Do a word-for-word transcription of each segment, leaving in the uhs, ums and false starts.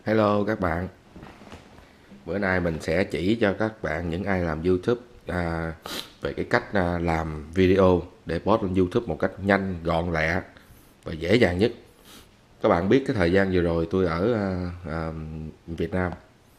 Hello các bạn, bữa nay mình sẽ chỉ cho các bạn những ai làm YouTube à, về cái cách à, làm video để post lên YouTube một cách nhanh, gọn lẹ và dễ dàng nhất. Các bạn biết cái thời gian vừa rồi tôi ở à, à, Việt Nam,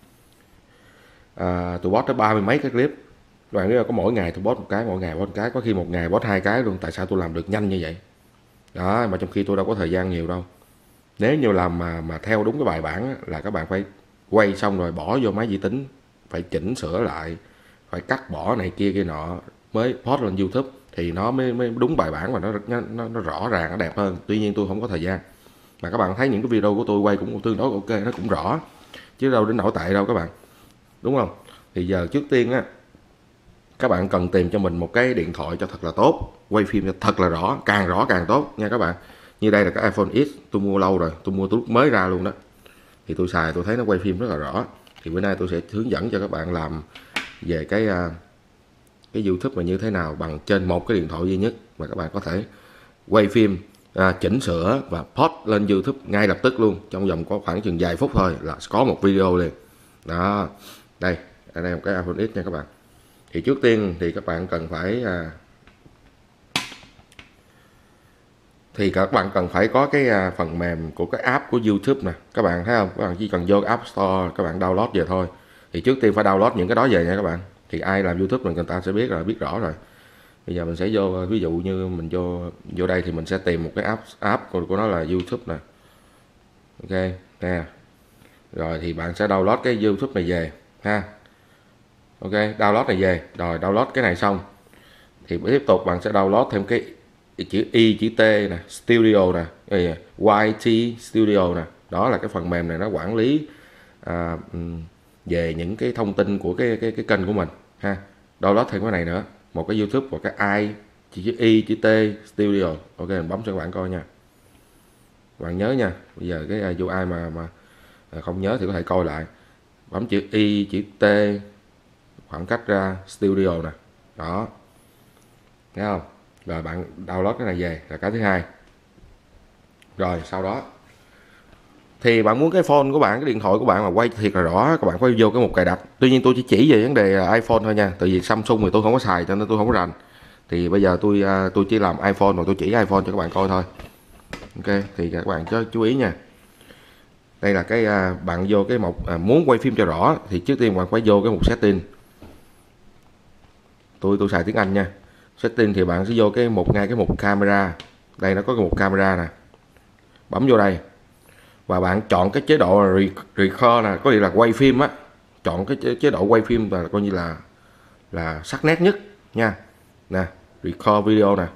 à, tôi post tới ba mươi mấy cái clip. Các bạn biết là có mỗi ngày tôi post một cái, mỗi ngày post một cái, có khi một ngày post hai cái luôn. Tại sao tôi làm được nhanh như vậy? Đó, mà trong khi tôi đâu có thời gian nhiều đâu. Nếu như làm mà mà theo đúng cái bài bản á, là các bạn phải quay xong rồi bỏ vô máy vi tính, phải chỉnh sửa lại, phải cắt bỏ này kia kia nọ mới post lên YouTube thì nó mới, mới đúng bài bản và nó, nó nó rõ ràng, nó đẹp hơn. Tuy nhiên tôi không có thời gian, mà các bạn thấy những cái video của tôi quay cũng tương đối ok, nó cũng rõ chứ đâu đến nổi tệ đâu các bạn, đúng không? Thì giờ trước tiên á, các bạn cần tìm cho mình một cái điện thoại cho thật là tốt, quay phim cho thật là rõ, càng rõ càng tốt nha các bạn. Như đây là cái iPhone X, tôi mua lâu rồi, tôi mua từ lúc mới ra luôn đó. Thì tôi xài tôi thấy nó quay phim rất là rõ. Thì bữa nay tôi sẽ hướng dẫn cho các bạn làm về cái cái YouTube mà như thế nào bằng trên một cái điện thoại duy nhất mà các bạn có thể quay phim, à, chỉnh sửa và post lên YouTube ngay lập tức luôn, trong vòng có khoảng chừng vài phút thôi là có một video liền. Đó, đây, đây là một cái iPhone X nha các bạn. Thì trước tiên thì các bạn cần phải à, thì các bạn cần phải có cái à, phần mềm của cái app của YouTube nè, các bạn thấy không? Các bạn chỉ cần vô App Store, các bạn download về thôi. Thì trước tiên phải download những cái đó về nha các bạn. Thì ai làm YouTube mình người ta sẽ biết là biết rõ rồi. Bây giờ mình sẽ vô, ví dụ như mình vô vô đây thì mình sẽ tìm một cái app app của, của nó là YouTube nè. Ok nè. Rồi thì bạn sẽ download cái YouTube này về ha. Ok, download này về, rồi download cái này xong thì tiếp tục bạn sẽ download thêm cái chữ Y, chữ T nè, Studio nè, Y T Studio nè. Đó là cái phần mềm này nó quản lý à, về những cái thông tin của cái cái cái kênh của mình ha. Download thêm cái này nữa, một cái YouTube và cái I, chữ Y, chữ T Studio. Ok, mình bấm cho các bạn coi nha. Bạn nhớ nha, bây giờ cái vô ai mà mà không nhớ thì có thể coi lại. Bấm chữ Y, chữ T, khoảng cách ra Studio nè. Đó, thấy không? Rồi bạn download cái này về là cái thứ hai. Rồi sau đó thì bạn muốn cái phone của bạn, cái điện thoại của bạn mà quay thiệt là rõ, các bạn phải vô cái mục cài đặt. Tuy nhiên tôi chỉ chỉ về vấn đề iPhone thôi nha, tại vì Samsung thì tôi không có xài cho nên tôi không có rành. Thì bây giờ tôi tôi chỉ làm iPhone rồi tôi chỉ iPhone cho các bạn coi thôi. Ok, thì các bạn cho chú ý nha. Đây là cái bạn vô cái mục à, muốn quay phim cho rõ thì trước tiên bạn phải vô cái mục setting. Tôi tôi xài tiếng Anh nha. Setting thì bạn sẽ vô cái mục ngay cái mục camera. Đây nó có cái mục camera nè. Bấm vô đây. Và bạn chọn cái chế độ record nè, có nghĩa là quay phim á. Chọn cái chế độ quay phim là coi như là là sắc nét nhất nha. Nè, record video nè.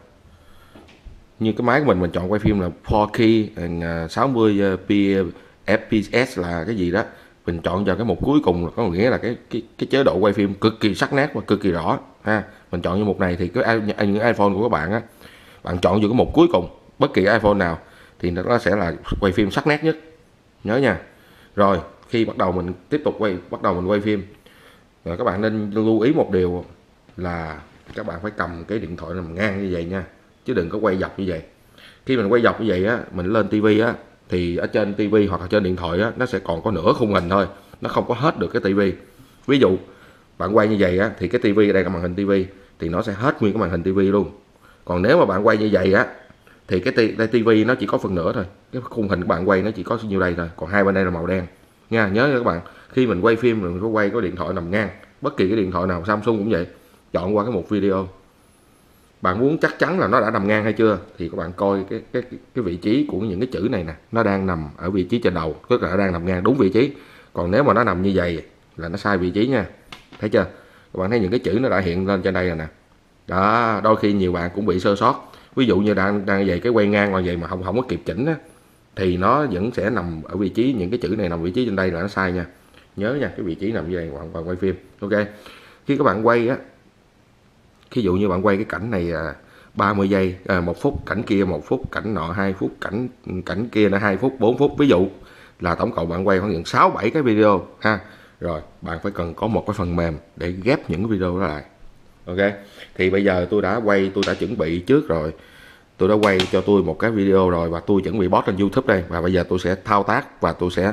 Như cái máy của mình mình chọn quay phim là four K sáu mươi F P S là cái gì đó. Mình chọn vào cái mục cuối cùng là có nghĩa là cái cái cái chế độ quay phim cực kỳ sắc nét và cực kỳ rõ ha. Mình chọn như mục này thì cái những iPhone của các bạn á, bạn chọn vào cái mục cuối cùng bất kỳ iPhone nào thì nó sẽ là quay phim sắc nét nhất, nhớ nha. Rồi khi bắt đầu mình tiếp tục quay bắt đầu mình quay phim, rồi các bạn nên lưu ý một điều là các bạn phải cầm cái điện thoại nằm ngang như vậy nha, chứ đừng có quay dọc như vậy. Khi mình quay dọc như vậy á, mình lên tivi á thì ở trên tivi hoặc là trên điện thoại á, nó sẽ còn có nửa khung hình thôi, nó không có hết được cái tivi. Ví dụ bạn quay như vậy á thì cái tivi đây là màn hình tivi thì nó sẽ hết nguyên cái màn hình tivi luôn. Còn nếu mà bạn quay như vậy á thì cái tivi nó chỉ có phần nửa thôi, cái khung hình của bạn quay nó chỉ có nhiêu đây thôi, còn hai bên đây là màu đen nha. Nhớ nha các bạn, khi mình quay phim mình có quay có điện thoại nằm ngang, bất kỳ cái điện thoại nào, Samsung cũng vậy. Chọn qua cái mục video, bạn muốn chắc chắn là nó đã nằm ngang hay chưa thì các bạn coi cái cái cái vị trí của những cái chữ này nè, nó đang nằm ở vị trí trên đầu, tức là nó đang nằm ngang đúng vị trí. Còn nếu mà nó nằm như vậy là nó sai vị trí nha, thấy chưa? Các bạn thấy những cái chữ nó đã hiện lên trên đây rồi nè. Đó, đôi khi nhiều bạn cũng bị sơ sót, ví dụ như đang đang vậy cái quay ngang ngoài vậy mà không không có kịp chỉnh á, thì nó vẫn sẽ nằm ở vị trí, những cái chữ này nằm vị trí trên đây là nó sai nha. Nhớ nha, cái vị trí nằm như vậy bạn, bạn quay phim. Ok, khi các bạn quay á, ví dụ như bạn quay cái cảnh này à, ba mươi giây, à, một phút, cảnh kia một phút, cảnh nọ hai phút, cảnh cảnh kia là hai phút, bốn phút, ví dụ là tổng cộng bạn quay khoảng sáu bảy cái video ha. Rồi bạn phải cần có một cái phần mềm để ghép những cái video đó lại. Ok, thì bây giờ tôi đã quay, tôi đã chuẩn bị trước rồi, tôi đã quay cho tôi một cái video rồi và tôi chuẩn bị post lên YouTube đây. Và bây giờ tôi sẽ thao tác và tôi sẽ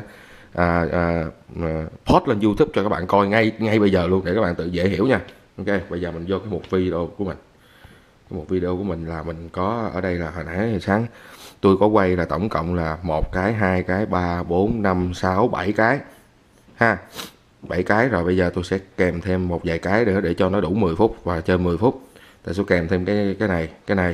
à, à, à, post lên YouTube cho các bạn coi ngay ngay bây giờ luôn để các bạn tự dễ hiểu nha. Ok, bây giờ mình vô cái mục video của mình. Cái mục video của mình là mình có ở đây là hồi nãy sáng tôi có quay là tổng cộng là một cái, hai cái, ba, bốn, năm, sáu, bảy cái ha. bảy cái rồi, bây giờ tôi sẽ kèm thêm một vài cái nữa để cho nó đủ mười phút và chơi mười phút. Tôi sẽ kèm thêm cái cái này, cái này.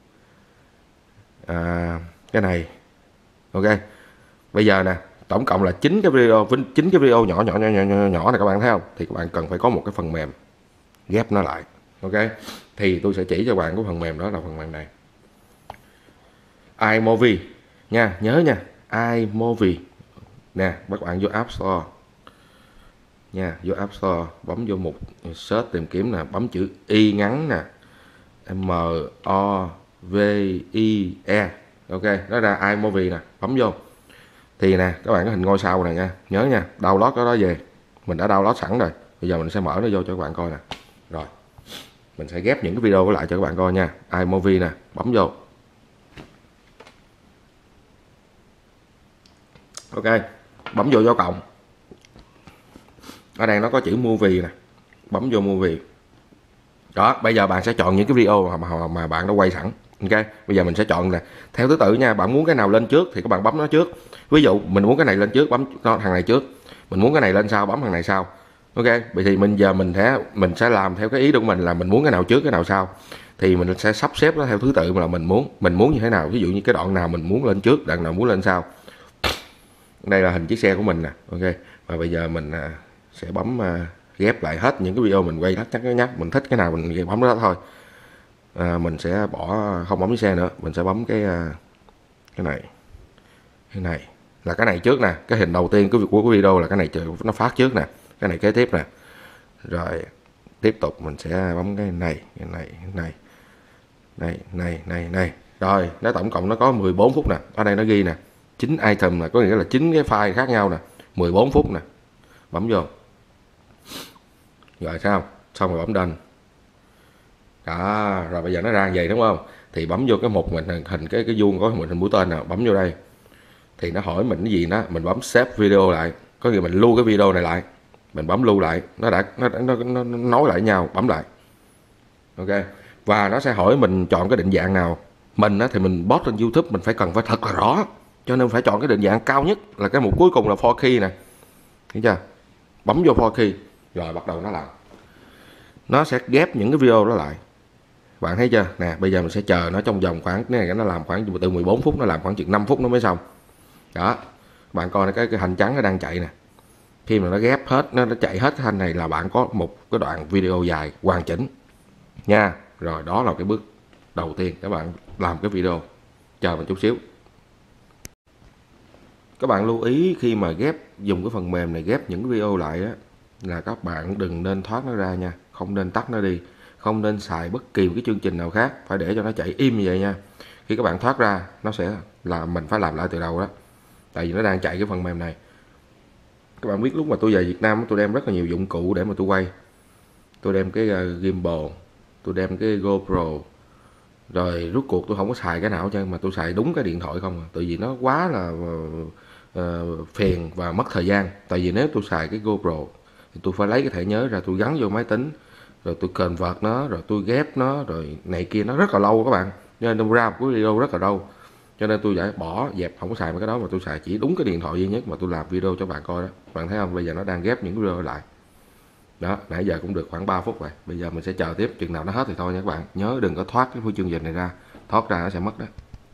À, cái này. Ok. Bây giờ nè, tổng cộng là chín cái video, chín cái video nhỏ nhỏ nhỏ nhỏ nhỏ, nhỏ này các bạn thấy không? Thì các bạn cần phải có một cái phần mềm ghép nó lại. Ok. Thì tôi sẽ chỉ cho bạn cái phần mềm đó là phần mềm này. iMovie nha, nhớ nha, iMovie. Nè, các bạn vô App Store nha, vô App Store bấm vô mục search tìm kiếm nè, bấm chữ Y ngắn nè, M O V I E. Ok, nó ra iMovie nè, bấm vô. Thì nè, các bạn có hình ngôi sao này nha, nhớ nha, download cái đó về. Mình đã download sẵn rồi. Bây giờ mình sẽ mở nó vô cho các bạn coi nè. Rồi. Mình sẽ ghép những cái video lại cho các bạn coi nha. iMovie nè, bấm vô. Ok, bấm vô dấu cộng. Ở đây nó có chữ movie nè, bấm vô movie. Đó, bây giờ bạn sẽ chọn những cái video mà, mà, mà bạn đã quay sẵn. Ok, bây giờ mình sẽ chọn nè, theo thứ tự nha. Bạn muốn cái nào lên trước thì các bạn bấm nó trước. Ví dụ mình muốn cái này lên trước, bấm nó thằng này trước. Mình muốn cái này lên sau, bấm thằng này sau. Ok, vậy thì mình giờ mình sẽ mình sẽ làm theo cái ý của mình là mình muốn cái nào trước cái nào sau. Thì mình sẽ sắp xếp nó theo thứ tự mà là mình muốn mình muốn như thế nào. Ví dụ như cái đoạn nào mình muốn lên trước, đoạn nào muốn lên sau. Đây là hình chiếc xe của mình nè. Ok, và bây giờ mình à, sẽ bấm à, ghép lại hết những cái video mình quay, chắc cái nhắc mình thích cái nào mình bấm đó thôi. À, mình sẽ bỏ không bấm chiếc xe nữa, mình sẽ bấm cái à, cái này, cái này là cái này trước nè, cái hình đầu tiên của của cái video là cái này nó phát trước nè, cái này kế tiếp nè, rồi tiếp tục mình sẽ bấm cái này, cái này, cái này, này, này, này, này, rồi nó tổng cộng nó có mười bốn phút nè, ở đây nó ghi nè, chín item là có nghĩa là chín cái file khác nhau nè, mười bốn phút nè, bấm vô, rồi sao, xong rồi bấm done. Đó, rồi bây giờ nó ra vậy đúng không? Thì bấm vô cái mục mình hình, hình cái cái vuông có mình hình mũi tên nào, bấm vô đây. Thì nó hỏi mình cái gì đó, mình bấm save video lại, có nghĩa mình lưu cái video này lại. Mình bấm lưu lại, nó đã nó, nó, nó, nó nối lại nhau, bấm lại. Ok. Và nó sẽ hỏi mình chọn cái định dạng nào. Mình á, thì mình post trên YouTube mình phải cần phải thật là rõ. Cho nên phải chọn cái định dạng cao nhất là cái mục cuối cùng là four K nè. Thấy chưa? Bấm vô four K rồi bắt đầu nó làm. Nó sẽ ghép những cái video đó lại. Bạn thấy chưa? Nè, bây giờ mình sẽ chờ nó trong vòng khoảng cái này nó làm khoảng từ mười bốn phút, nó làm khoảng chừng năm phút nó mới xong. Đó. Bạn coi cái cái hành trắng nó đang chạy nè. Khi mà nó ghép hết, nó, nó chạy hết cái hành này là bạn có một cái đoạn video dài hoàn chỉnh. Nha. Rồi đó là cái bước đầu tiên các bạn làm cái video. Chờ mình chút xíu. Các bạn lưu ý khi mà ghép dùng cái phần mềm này ghép những cái video lại á, là các bạn đừng nên thoát nó ra nha, không nên tắt nó đi, không nên xài bất kỳ một cái chương trình nào khác, phải để cho nó chạy im như vậy nha. Khi các bạn thoát ra nó sẽ là mình phải làm lại từ đầu đó, tại vì nó đang chạy cái phần mềm này. Các bạn biết lúc mà tôi về Việt Nam tôi đem rất là nhiều dụng cụ để mà tôi quay. Tôi đem cái gimbal, tôi đem cái GoPro, rồi rút cuộc tôi không có xài cái nào chứ, mà tôi xài đúng cái điện thoại không à. Tại vì nó quá là uh, phiền và mất thời gian. Tại vì nếu tôi xài cái GoPro thì tôi phải lấy cái thẻ nhớ ra, tôi gắn vô máy tính, rồi tôi convert nó, rồi tôi ghép nó, rồi này kia nó rất là lâu các bạn. Cho nên ra một cái video rất là lâu. Cho nên tôi phải bỏ dẹp không có xài mấy cái đó, mà tôi xài chỉ đúng cái điện thoại duy nhất mà tôi làm video cho bạn coi đó. Bạn thấy không? Bây giờ nó đang ghép những video lại. Đó, nãy giờ cũng được khoảng ba phút rồi. Bây giờ mình sẽ chờ tiếp, chừng nào nó hết thì thôi nha các bạn. Nhớ đừng có thoát cái chương trình này ra. Thoát ra nó sẽ mất đó.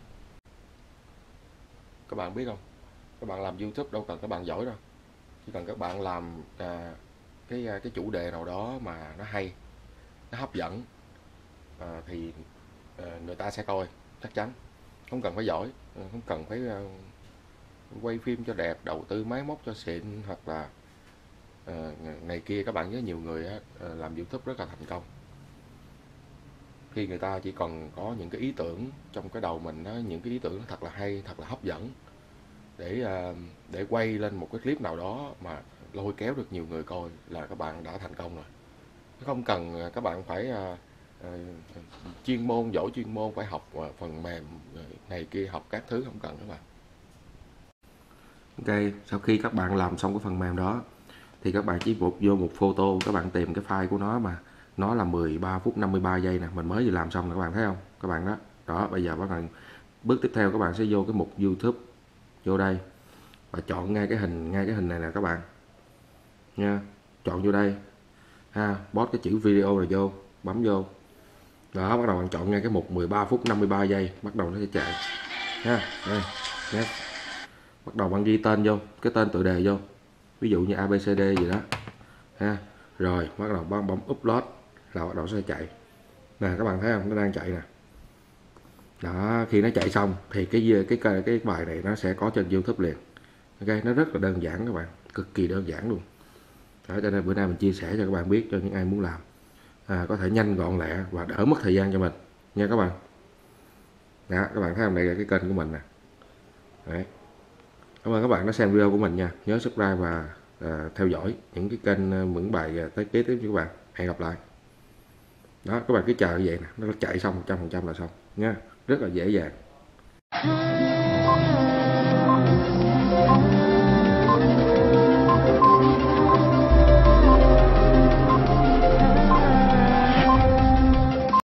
Các bạn biết không? Các bạn làm YouTube đâu cần các bạn giỏi đâu. Chỉ cần các bạn làm à, cái cái chủ đề nào đó mà nó hay, nó hấp dẫn à, thì à, người ta sẽ coi chắc chắn. Không cần phải giỏi, không cần phải uh, quay phim cho đẹp, đầu tư máy móc cho xịn hoặc là uh, này kia. Các bạn nhớ nhiều người uh, làm YouTube rất là thành công khi người ta chỉ còn có những cái ý tưởng trong cái đầu mình đó, những cái ý tưởng thật là hay, thật là hấp dẫn để uh, để quay lên một cái clip nào đó mà lôi kéo được nhiều người coi là các bạn đã thành công rồi. Không cần các bạn phải uh, uh, chuyên môn, giỏi chuyên môn, phải học uh, phần mềm này kia, học các thứ, không cần các bạn. Ok, sau khi các bạn làm xong cái phần mềm đó thì các bạn chỉ một vô một photo, các bạn tìm cái file của nó mà nó là mười ba phút năm mươi ba giây nè, mình mới vừa làm xong nè, các bạn thấy không các bạn đó. Đó, bây giờ các bạn bước tiếp theo các bạn sẽ vô cái mục YouTube, vô đây và chọn ngay cái hình ngay cái hình này nè các bạn nha, chọn vô đây ha, post cái chữ video rồi vô, bấm vô đó, bắt đầu bạn chọn ngay cái mục mười ba phút năm mươi ba giây, bắt đầu nó sẽ chạy ha. Đây, nhé. Bắt đầu bạn ghi tên vô, cái tên tựa đề vô, ví dụ như a bê xê đê gì đó ha, rồi bắt đầu bấm bấm upload là bắt đầu sẽ chạy nè, các bạn thấy không, nó đang chạy nè. Đó, khi nó chạy xong thì cái cái cái, cái bài này nó sẽ có trên YouTube liền. Ok, nó rất là đơn giản các bạn, cực kỳ đơn giản luôn. Đó, cho nên bữa nay mình chia sẻ cho các bạn biết, cho những ai muốn làm à, có thể nhanh gọn lẹ và đỡ mất thời gian cho mình nha các bạn. Đó, các bạn thấy không, đây là cái kênh của mình nè. Đấy. Cảm ơn các bạn đã xem video của mình nha, nhớ subscribe và à, theo dõi những cái kênh những bài tới kế tiếp cho các bạn. Hẹn gặp lại. Đó, các bạn cứ chờ như vậy nè, nó chạy xong một trăm phần trăm là xong nha, rất là dễ dàng.